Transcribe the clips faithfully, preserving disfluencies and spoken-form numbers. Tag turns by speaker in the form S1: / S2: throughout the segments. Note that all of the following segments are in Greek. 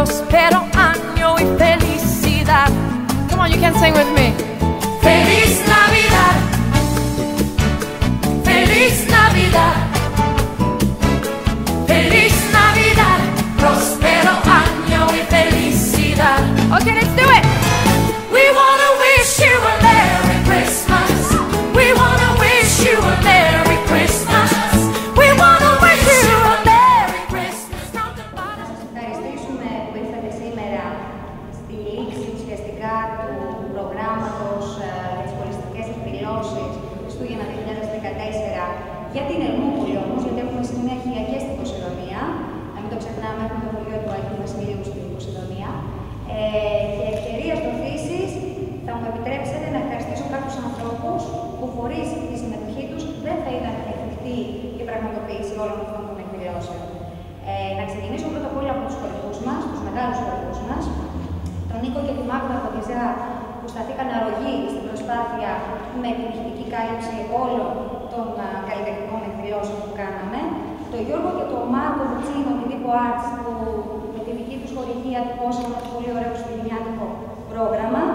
S1: prospero año y felicidad. Come on, you can sing with me. Feliz Navidad, Feliz Navidad, Feliz Navidad, prospero año y felicidad. Okay, let's do it. We wanna wish you a Merry Christmas. We wanna wish you a Merry Christmas. We wanna wish you a Merry Christmas.
S2: Να σας ευχαριστήσουμε που ήρθατε σήμερα στη λήξη ουσιαστικά του προγράμματος για τις πολιστικές εκδηλώσεις Χριστούγεννα δύο χιλιάδες δεκατέσσερα για την Ερμούπολη όμως, γιατί έχουμε συνέχεια και στην Ποσειδονία. Να μην το ξεχνάμε, έχουμε το χωριό του Αγίου Βασιλείου στην Ποσειδονία. Ε, και ευκαιρία δοθήσεις, θα μου επιτρέψετε να ευχαριστήσω κάποιους ανθρώπους που χωρίς τη συμμετοχή τους δεν θα ήταν εφικτή η πραγματοποίηση όλων αυτών των εκδηλώσεων. Ε, να ξεκινήσω πρώτα απ' όλα από τους χορηγούς μας, τους μεγάλους χορηγούς μας, τον Νίκο και τη Μάγδα Κοντιζά, που σταθήκαν αρρωγοί στην προσπάθεια με την ηχητική κάλυψη όλων των α, καλλιτεχνικών εκδηλώσεων που κάναμε, τον Γιώργο και τον Μάρκο Βουτσίνο, την Τύπο Arts, που με τη δική τους χορηγία τυπώσαν ένα πολύ ωραίο χριστουγεννιάτικο πρόγραμμα.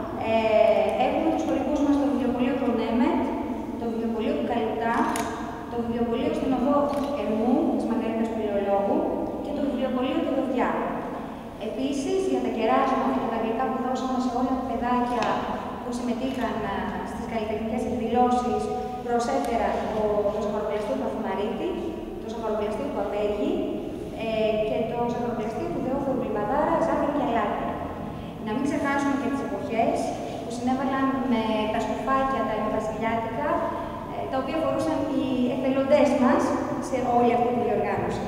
S2: Ε, έχουμε τους χορηγούς μας το βιβλιοπωλείο του Νέμετ, το βιβλιοπωλείο του Καλουτά, το βιβλιοπωλείο στην οδό Ερμού, της Μαργαρίτας Πυλαιολόγου και το βιβλιοπωλείο του Δοδιά. Επίσης, για τα κεράσματα και τα γλυκά που δώσαμε σε όλα τα παιδάκια που συμμετείχαν στις καλλιτεχνικές εκδηλώσεις, προσέφερα το, το ζαχαροπλαστείο του Αθημαρίτη, το ζαχαροπλαστείο του Απέργη ε, και το ζαχαροπλαστείο του Θεόφωρου Λιβαδάρα, ζάχαρη και αλάτι. Να μην ξεχάσουμε και τις εποχές που συνέβαλαν με τα σκουφάκια, τα ημεβασιλιάτικα, ε, τα οποία φορούσαν οι εθελοντές μας σε όλη αυτή τη διοργάνωση.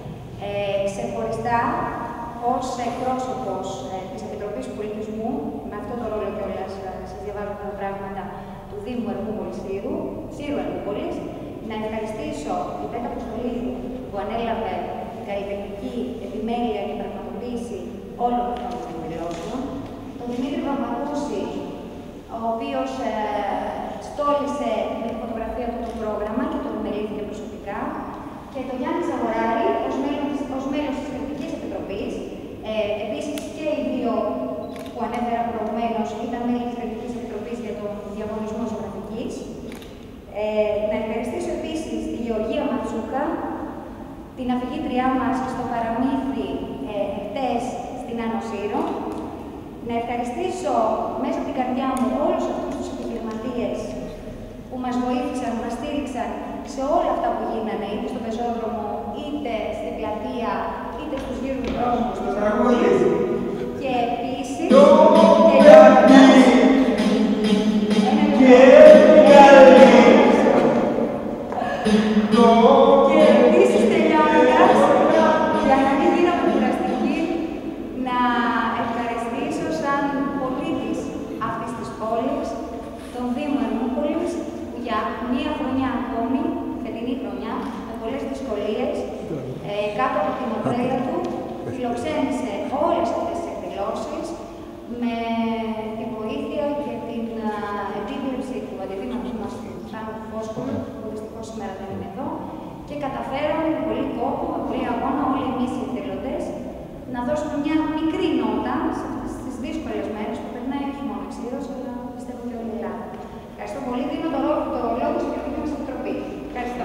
S2: Ε, ξεχωριστά, ως εκπρόσωπος ε, της Επιτροπής Πολιτισμού, με αυτό το ρόλο κιόλας σας διαβάζω τα πράγματα του Δήμου Ερμούπολης Σύρου, Σύρου Ερμούπολης, να ευχαριστήσω την Πέτα Αποστολίδου που ανέλαβε την καλλιτεχνική επιμέλεια και πραγματοποίηση όλων αυτών των εκδηλώσεων, τον Δημήτρη Βαμβακούση, ο οποίος ε, στόλισε με τη φωτογραφία του το πρόγραμμα και τον μελήθηκε προσωπικά, και τον Γιάννη Ζαγοράρη ως μέλος, ως μέλος της Κριτικής Επιτροπής. Ε, επίσης και οι δύο που ανέφερα προηγουμένως ήταν μέλη της Κριτικής Επιτροπής για τον διαγωνισμό ζωγραφικής. Ε, να ευχαριστήσω επίσης τη Γεωργία Ματσούκα, την αφηγήτριά μας στο παραμύθι ε, χτες στην Άνω Σύρο. Να ευχαριστήσω μέσα από την καρδιά μου όλους αυτούς τους επιχειρηματίες που μας βοήθησαν, μας στήριξαν σε όλα αυτά που γίνανε, είτε στο πεζόδρομο, είτε στην πλατεία, είτε στους γύρους δρόμους της Ερμούπολης. Και επίσης, και επίσης τελειώνοντας, για να μην γίνω κουραστική, να ευχαριστήσω σαν πολίτης αυτής της πόλης, τον Δήμο Ερμούπολης, που για μία χρονιά ακόμη, φετινή χρονιά, με πολλές δυσκολίες, ε, κάτω από την ομπρέλα του, φιλοξένησε όλες αυτές τις εκδηλώσεις, με τη βοήθεια και την επίβλεψη του αντιδήματος μας του Θάνου του Φόσκολου, που δυστυχώς σήμερα δεν είναι εδώ, και καταφέραμε με πολύ κόπο, με πολύ αγώνα, όλοι εμείς οι εθελοντές, να δώσουμε μια μικρή νότα στις δύσκολες μέρες που περνάει όχι μόνο η Σύρος, αλλά πιστεύω και όλη η Ελλάδα. Ευχαριστώ πολύ. Δίνω το λόγο στην Κριτική μας Επιτροπή. Ευχαριστώ.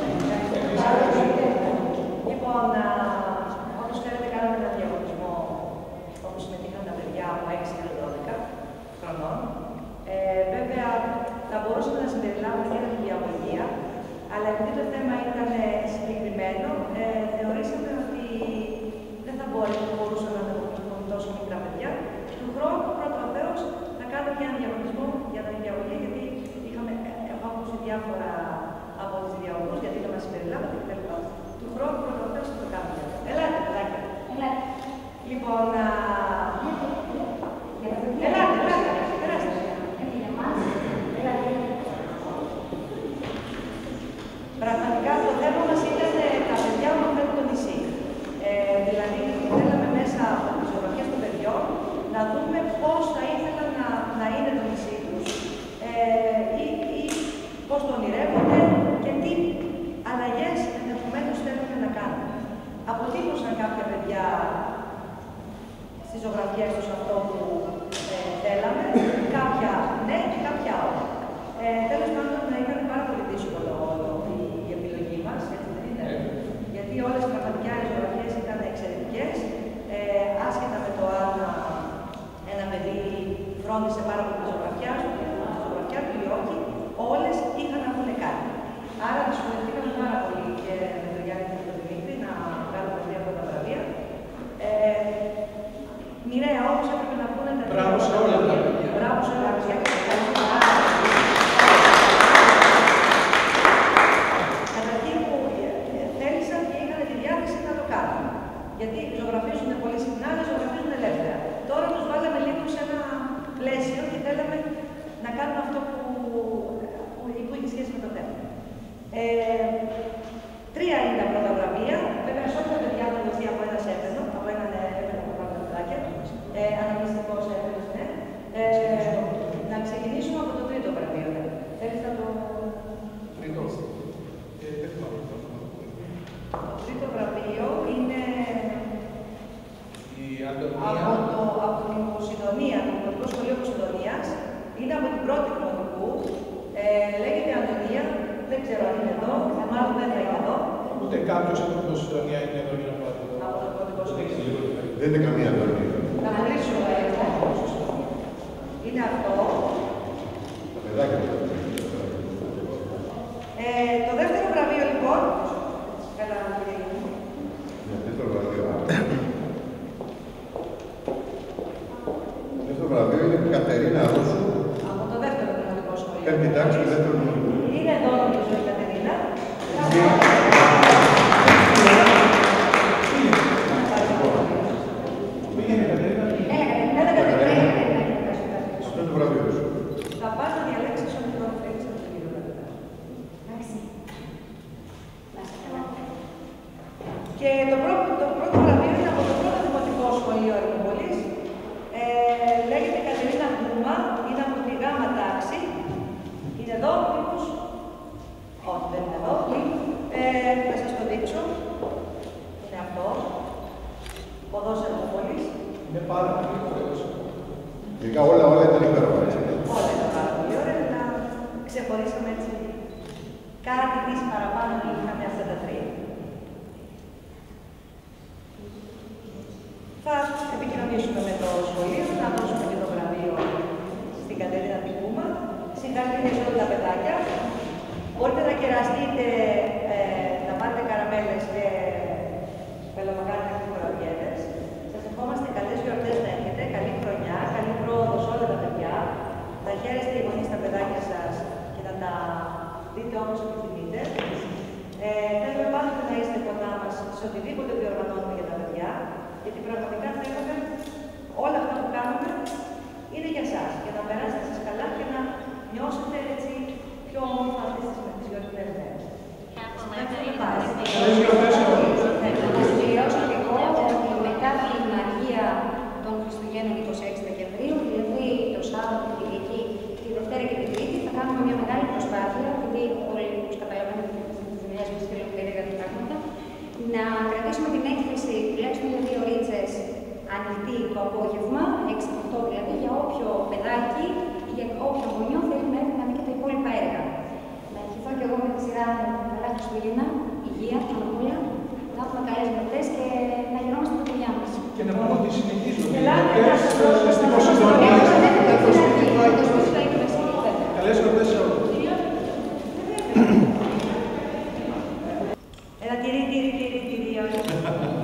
S3: Λοιπόν, όπως ξέρετε, κάναμε ένα διαγωνισμό όπου συμμετείχαν τα παιδιά από έξι έως δώδεκα χρονών. Ε, βέβαια, θα μπορούσαμε να συμπεριλάβουμε και την διαγωγία, αλλά επειδή το θέμα ήταν συγκεκριμένο, ε, θεωρήσαμε ότι δεν θα μπορούσαμε να αντιμετωπίσουμε τόσο μικρά παιδιά. Του χρόνου, πρώτο ο Θεός, θα κάνουμε και ένα διαγωνισμό για την διαγωγή, γιατί είχαμε, έχω ακούσει διάφορα από τις διαγωγούς, γιατί είχαμε συμπεριλάβει κτλ. Του χρόνου, πρώτο ο Θεός, θα το κάνουμε. Ελάτε, παιδάκια.
S2: Ελάτε.
S3: Λοιπόν, ελάτε, ελάτε. Πραγματικά το θέμα μας ήταν τα παιδιά που μαθαίνουν το νησί. Ε, δηλαδή, θέλαμε μέσα από τις ζωγραφιές των παιδιών να δούμε πώς θα ήθελαν να, να είναι το νησί τους ε, ή, ή πώς το ονειρεύονται και τι αλλαγές. αλλαγές ενδεχομένως θέλουμε να κάνουμε. Αποτύπωσαν κάποια παιδιά στις ζωγραφιές τους αυτό που ε, θέλαμε. Κάποια ναι και κάποια όχι. Ε, τέλος πάντων, ήταν πάρα πολύ δύσκολο η, η επιλογή μας, έτσι δεν είναι. Γιατί όλες πραγματικά οι ζωγραφιές ήταν εξαιρετικές. Ε, άσχετα με το αν ένα παιδί φρόντισε πάρα πολύ τη ζωγραφιά του, τη ζωγραφιά του ή όχι, όλες είχαν να πούνε κάτι. Άρα δυσκολευτήκαμε πάρα πολύ και με τον Γιάννη και τον Δημήτρη να βγάλουμε τρία από τα βραβεία. Ε, μοιραία όμως έπρεπε να πούνε τα τρία.
S4: Μπράβο σε όλα τα παιδιά.
S3: Μπράβο σε όλα τα παιδιά. Καταρχήν που θέλησαν και είχαν τη διάθεση να το κάνουν. Γιατί ζωγραφίζουν πολύ συχνά, αλλά ζωγραφίζουν ελεύθερα. Τώρα τους βάλαμε λίγο σε ένα πλαίσιο και θέλαμε να κάνουν αυτό που, που, που έχει σχέση με το θέμα. Ε, τρία είναι τα πρώτα βραβεία. Βέβαια, σε όλα τα παιδιά θα δοθεί από ένα έπαιρνο, από έναν έπαιρνο από πάνω παιδάκια. Ε, Αναμνηστικός έπαιρνος, ναι. Ε, να ξεκινήσουμε από το τρίτο βραβείο. Θέλεις να το...
S4: Τρίτο. Ε, δεν θυμάμαι.
S3: Το τρίτο βραβείο είναι
S4: η Αντωνία.
S3: από, το, από την Ποσειδονία, το Δημοτικό Σχολείο Ποσειδονίας. Είναι από την πρώτη Δημοτικού. Ε, λέγεται Αντωνία. Δεν ξέρω αν είναι εδώ, μάλλον δεν θα είναι εδώ.
S4: Ούτε κάποιος από την Ποσειδονία είναι εδώ για να πάρει εδώ.
S3: Από το Δημοτικό Σχολείο.
S5: Δεν είναι καμία Αντωνία.
S3: Να γνωρίσω εγώ. Είναι αυτό.
S5: Τα παιδάκια του.
S3: Ε, το δεύτερο βραβείο λοιπόν. Καλά, κύριε.
S5: Ναι, δεύτερο βραβείο. Το δεύτερο βραβείο είναι η Κατερίνα Ρούσου.
S3: Από το δεύτερο Δημοτικό Σχολείο.
S5: Πέμπτη τάξη του δεύτερου Δημοτικού.
S3: Είναι εδώ νομίζω η Κατερίνα.
S5: Αυτό είναι το βραβείο σου.
S3: Θα πας να διαλέξεις ό,τι πρώτο θέλεις από τον κύριο Κατερίνα.
S2: Εντάξει. Να είστε καλά.
S3: Και το πρώτο, το πρώτο βραβείο είναι από το πρώτο Δημοτικό Σχολείο Ερυθροπολής. Ε, λέγεται Κατερίνα Κούμα, είναι από τη γάμα τάξη. Είναι εδώ, μήπως. Όχι, δεν είναι εδώ. Ε, θα σας το δείξω. Είναι αυτό. Οδός Ερυθροπολής.
S4: Είναι πάρα πολύ ωραίος.
S5: Γενικά όλα, όλα ήταν υπέροχα, έτσι.
S3: Όλα είναι πάρα πολύ ωραία, αλλά ξεχωρίσαμε έτσι κάτι της παραπάνω και είχαμε αυτά τα τρία. Θα επικοινωνήσουμε με το σχολείο, να δώσουμε και το βραβείο στην Κατερίνα την Κούμα. Συγχαρητήρια σε όλα τα παιδάκια. Μπορείτε να κεραστείτε, ε, να πάρετε καραμέλες και πελομακάρια και κοραδιέτες. Σας ευχόμαστε καλές γιορτές να έχετε, καλή χρονιά, καλή πρόοδο σε όλα τα παιδιά. Να χαίρεστε οι γονείς τα παιδάκια σας και να τα δείτε όπως επιθυμείτε. Ε, θέλουμε πάντοτε να είστε κοντά μας σε οτιδήποτε διοργανώνουμε για τα παιδιά, γιατί πραγματικά θέλουμε όλα αυτά που κάνουμε είναι για σας και να περάσετε σας καλά και να νιώσετε έτσι πιο όμορφα αυτές τις γιορτινές μέρες.
S4: Καλές γιορτές σε όλους.
S2: Να συμπληρώσω και εγώ ότι μετά την αργία των Χριστουγέννων είκοσι έξι Δεκεμβρίου, δηλαδή το Σάββατο, την Κυριακή, τη Δευτέρα και την Τρίτη, θα κάνουμε μια μεγάλη προσπάθεια, γιατί όλοι τους καταλαβαίνετε στις δουλειές μας θέλουν περίεργα πράγματα, να κρατήσουμε την έκθεση τουλάχιστον για δύο ρίτσες ανοιχτή το απόγευμα, έξι με οκτώ δηλαδή, για όποιο παιδάκι ή για όποιο γονιό θέλει να έρθει να δει και τα υπόλοιπα έργα. Να ευχηθώ και εγώ με τη σειρά μου καλά Χριστούγεννα, υγεία, πανοπούλια, να έχουμε καλές γιορτές και να γινόμαστε τα παιδιά μας.
S4: Και να πούμε ότι συνεχίζουμε.
S3: Ελάτε,
S4: Γιορτές
S3: να σας δώσω
S4: στην
S3: στα
S4: Ποσειδονία.
S3: Ποσειδονία.
S4: Καλές γιορτές σε όλους.
S3: Ένα τυρί, τυρί, τυρί, τυρί.